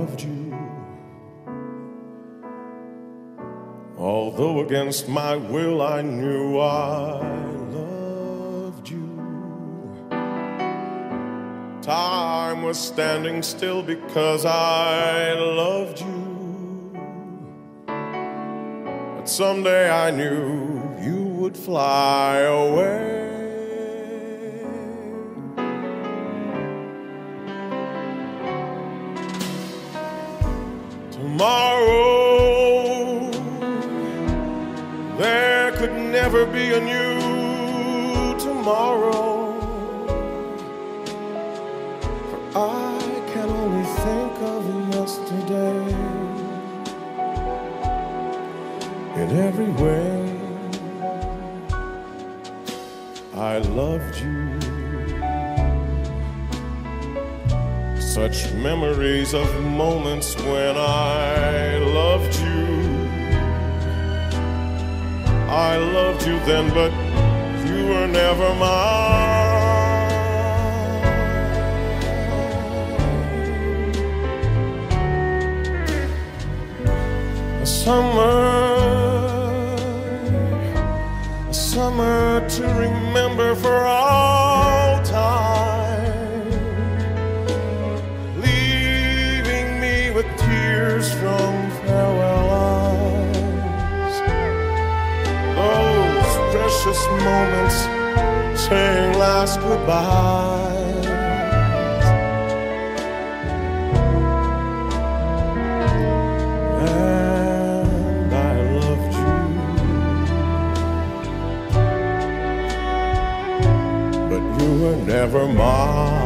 loved you. Although against my will I knew I loved you. Time was standing still because I loved you. But someday I knew you would fly away. Tomorrow, there could never be a new tomorrow. For I can only think of yesterday. In every way, I loved you. Such memories of moments when I loved you. I loved you then, but you were never mine. A summer to remember for all time, leaving me with tears from farewell eyes. Those precious moments saying last goodbyes. And I loved you, but you were never mine.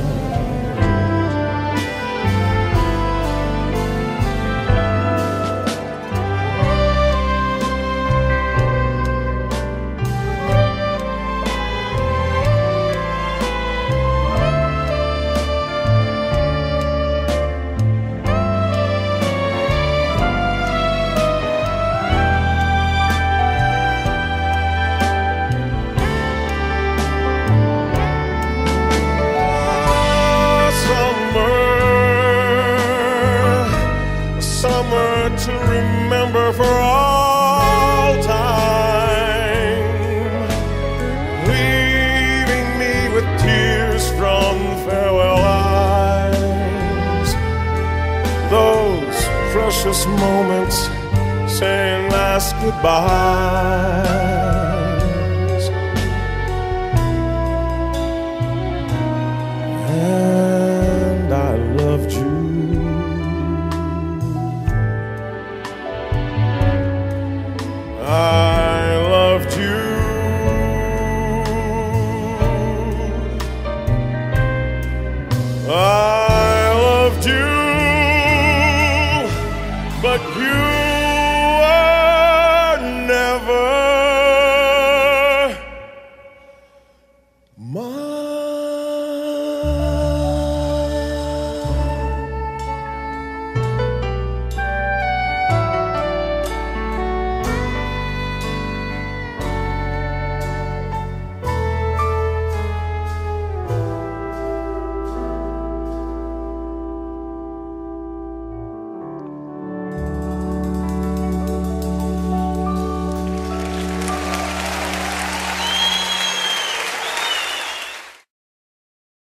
To remember for all time, leaving me with tears from farewell eyes. Those precious moments saying last goodbyes. And I loved you. I loved you, I loved you, but you were never mine.